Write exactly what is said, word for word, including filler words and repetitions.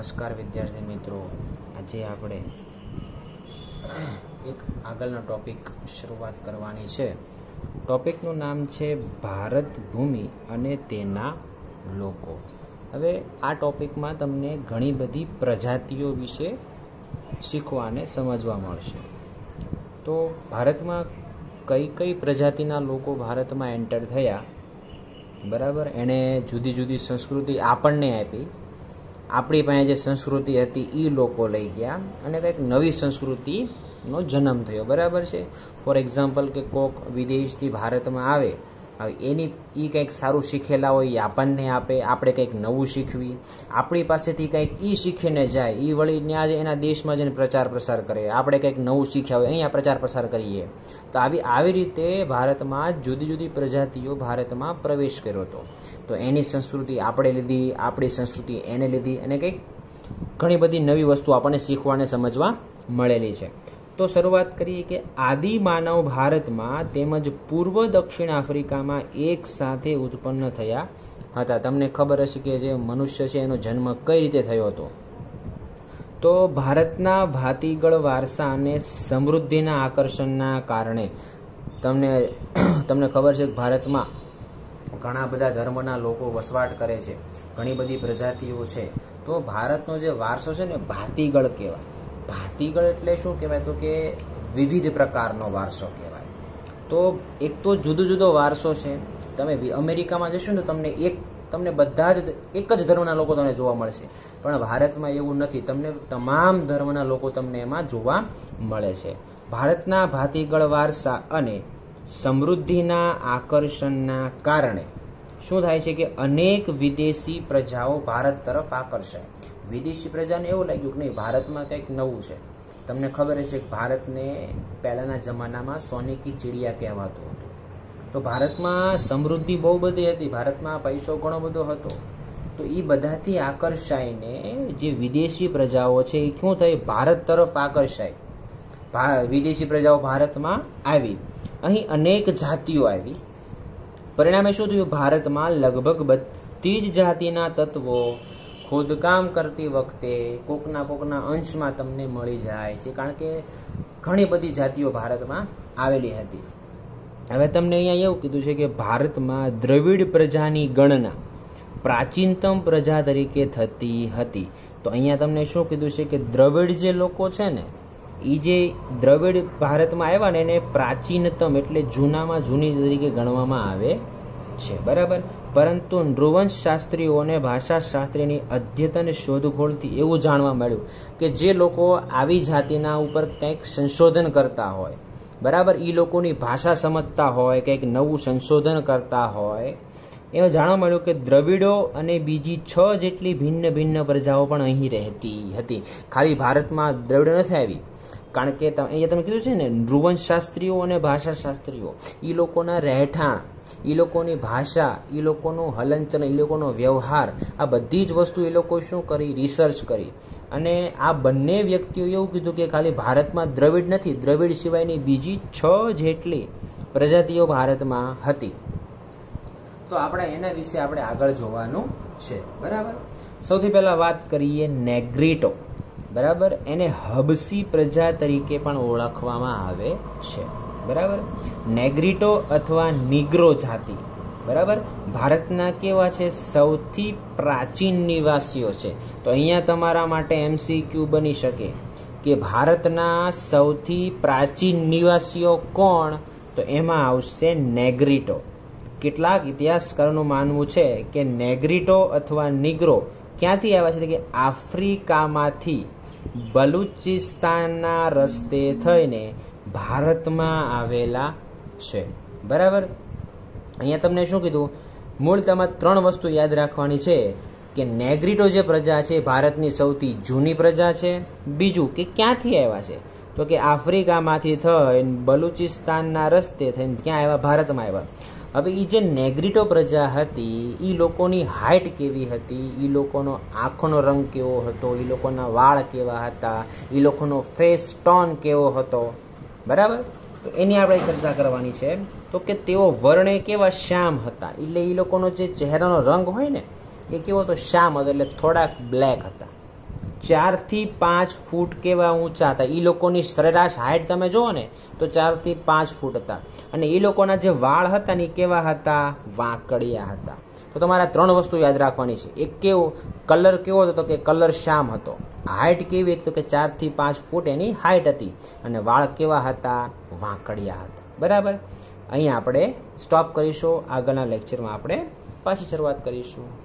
નમસ્કાર વિદ્યાર્થી મિત્રો, આજે આપણે એક આગળનો ટોપિક શરૂઆત કરવાની છે. ટોપિકનું નામ છે ભારત ભૂમિ અને તેના લોકો. હવે આ ટોપિકમાં તમને ઘણી બધી પ્રજાતિઓ વિશે શીખવા અને સમજવા મળશે. તો ભારતમાં કઈ કઈ પ્રજાતિના લોકો ભારતમાં એન્ટર થયા, બરાબર, એણે જુદી જુદી સંસ્કૃતિ આપણને આપી. આપણી પાસે જે સંસ્કૃતિ હતી એ લોકો લઈ ગયા અને કંઈક નવી સંસ્કૃતિનો જન્મ થયો, બરાબર છે. ફોર એક્ઝામ્પલ કે કોક વિદેશથી ભારતમાં આવે, હવે એની એ કંઈક સારું શીખેલા હોય એ આપણને આપે, આપણે કંઈક નવું શીખવી, આપણી પાસેથી કંઈક એ શીખીને જાય, એ વળી ત્યાં જ એના દેશમાં જઈને પ્રચાર પ્રસાર કરે, આપણે કંઈક નવું શીખ્યા હોય અહીંયા પ્રચાર પ્રસાર કરીએ. તો આવી આવી રીતે ભારતમાં જુદી જુદી પ્રજાતિઓ ભારતમાં પ્રવેશ કર્યો હતો. તો એની સંસ્કૃતિ આપણે લીધી, આપણી સંસ્કૃતિ એને લીધી, અને કંઈક ઘણી બધી નવી વસ્તુ આપણને શીખવા અને સમજવા મળેલી છે. તો શરૂઆત કરીએ કે આદિ માનવ ભારતમાં તેમજ પૂર્વ દક્ષિણ આફ્રિકામાં એક સાથે ઉત્પન્ન થયા હતા. તમને ખબર હશે કે જે મનુષ્ય છે એનો જન્મ કઈ રીતે થયો હતો. તો ભારતના ભાતીગળ વારસા અને સમૃદ્ધિના આકર્ષણના કારણે તમને તમને ખબર છે કે ભારતમાં ઘણા બધા ધર્મના લોકો વસવાટ કરે છે, ઘણી બધી પ્રજાતિઓ છે. તો ભારતનો જે વારસો છે ને ભાતીગળ કહેવાય. ભાતીગળ એટલે શું કહેવાય? તો કે વિવિધ પ્રકારનો વારસો કહેવાય. તો એક તો જુદો જુદો વારસો છે. તમે અમેરિકામાં જશો ને તો તમને એક તમને બધા જ એક જ ધર્મના લોકો તમને જોવા મળશે, પણ ભારતમાં એવું નથી. તમને તમામ ધર્મના લોકો તમને એમાં જોવા મળે છે. ભારતના ભાતીગળ વારસા અને સમૃદ્ધિના આકર્ષણના કારણે શું થાય છે કે અનેક વિદેશી પ્રજાઓ ભારત તરફ આકર્ષાય. વિદેશી પ્રજાને એવું લાગ્યું કે નહીં, ભારતમાં કંઈક નવું છે. તમને ખબર હશે કે ભારતને પહેલાંના જમાનામાં સોને કી ચીડિયા કહેવાતું હતું. તો ભારતમાં સમૃદ્ધિ બહુ બધી હતી, ભારતમાં પૈસો ઘણો બધો હતો. તો એ બધાથી આકર્ષાઈને જે વિદેશી પ્રજાઓ છે એ શું થઈ? ભારત તરફ આકર્ષાય. વિદેશી પ્રજાઓ ભારતમાં આવી, અહીં અનેક જાતિઓ આવી. પરિણામે શું થયું? ભારતમાં લગભગ બધી જ જાતિના તત્વો ખોદકામ કરતી વખતે કોકના કોકના અંશમાં તમને મળી જાય છે, કારણ કે ઘણી બધી જાતિઓ ભારતમાં આવેલી હતી. હવે તમને અહીંયા એવું કીધું છે કે ભારતમાં દ્રવિડ પ્રજાની ગણના પ્રાચીનતમ પ્રજા તરીકે થતી હતી. તો અહીંયા તમને શું કીધું છે કે દ્રવિડ જે લોકો છે ને, એ જે દ્રવિડ ભારતમાં આવ્યા ને એને પ્રાચીનતમ એટલે જૂનામાં જૂની તરીકે ગણવામાં આવે છે, બરાબર. પરંતુ નૃવંશ શાસ્ત્રીઓ અને ભાષા શાસ્ત્રીની અદ્યતન શોધખોળથી એવું જાણવા મળ્યું કે જે લોકો આવી જાતિના ઉપર કંઈક સંશોધન કરતા હોય, બરાબર, એ લોકોની ભાષા સમજતા હોય, કંઈક નવું સંશોધન કરતા હોય, એવું જાણવા મળ્યું કે દ્રવિડો અને બીજી છ જેટલી ભિન્ન ભિન્ન પ્રજાઓ પણ અહીં રહેતી હતી. ખાલી ભારતમાં દ્રવિડો નથી આવી, કારણ કે અહીંયા તમે કીધું છે ને નૃવંશ શાસ્ત્રીઓ અને ભાષા શાસ્ત્રીઓ, એ લોકોના રહેઠાણ, એ લોકોની ભાષા, એ લોકોનું હલનચલન, એ લોકોનો વ્યવહાર, આ બધી જ વસ્તુ એ લોકો શું કરી? રિસર્ચ કરી. અને આ બંને વ્યક્તિઓ એવું કીધું કે ખાલી ભારતમાં દ્રવિડ નથી, દ્રવિડ સિવાયની બીજી છ જેટલી પ્રજાતિઓ ભારતમાં હતી. તો આપણે એના વિશે આપણે આગળ જોવાનું છે, બરાબર. સૌથી પહેલા વાત કરીએ નેગ્રીટો, બરાબર. એને હબસી પ્રજા તરીકે પણ ઓળખવામાં આવે છે, બરાબર. નેગ્રીટો અથવા નિગ્રો જાતિ, બરાબર, ભારતના કેવા છે? સૌથી પ્રાચીન નિવાસીઓ છે. તો અહીંયા તમારા માટે એમસીક્યુ બની શકે કે ભારતના સૌથી પ્રાચીન નિવાસીઓ કોણ? તો એમાં આવશે નેગ્રીટો. કેટલાક ઇતિહાસકારોનું માનવું છે કે નેગ્રીટો અથવા નિગ્રો ક્યાંથી આવ્યા છે? કે આફ્રિકામાંથી બલુચિસ્તાનના રસ્તે થઈને ભારતમાં આવેલા છે, બરાબર. અહીંયા તમને શું કીધું? મૂળ તેમાં ત્રણ વસ્તુ યાદ રાખવાની છે કે નેગ્રીટો જે પ્રજા છે ભારતની સૌથી જૂની પ્રજા છે. બીજું કે ક્યાંથી આવ્યા છે? તો કે આફ્રિકામાંથી થઈને બલુચિસ્તાનના રસ્તે થઈને ક્યાં આવ્યા? ભારતમાં આવ્યા. હવે એ જે નેગ્રીટો પ્રજા હતી એ લોકોની હાઇટ કેવી હતી? એ લોકોનો આંખનો રંગ કેવો હતો? એ લોકોના વાળ કેવા હતા? એ લોકોનો ફેસ ટોન કેવો હતો? બરાબર. તો એની આપણે ચર્ચા કરવાની છે. તો કે તેઓ વર્ણે કેવા? શ્યામ હતા. એટલે એ લોકોનો જે ચહેરાનો રંગ હોય ને એ કેવો હતો? શ્યામ હતો, એટલે થોડાક બ્લેક હતા. ચારથી પાંચ ફૂટ કેવા ઊંચા હતા. એ લોકોની સરેરાશ હાઇટ તમે જુઓ ને તો ચારથી પાંચ ફૂટ હતા. અને એ લોકોના જે વાળ હતા ને એ કેવા હતા? વાંકડિયા હતા. તો તમારે ત્રણ વસ્તુ યાદ રાખવાની છે. એક કેવો કલર કેવો હતો? તો કે કલર શ્યામ હતો. હાઇટ કેવી હતી? તો કે ચારથી પાંચ ફૂટ એની હાઇટ હતી. અને વાળ કેવા હતા? વાંકડિયા હતા. બરાબર. અહીંયા આપણે સ્ટોપ કરીશું. આગળના લેક્ચરમાં આપણે પાછી શરૂઆત કરીશું.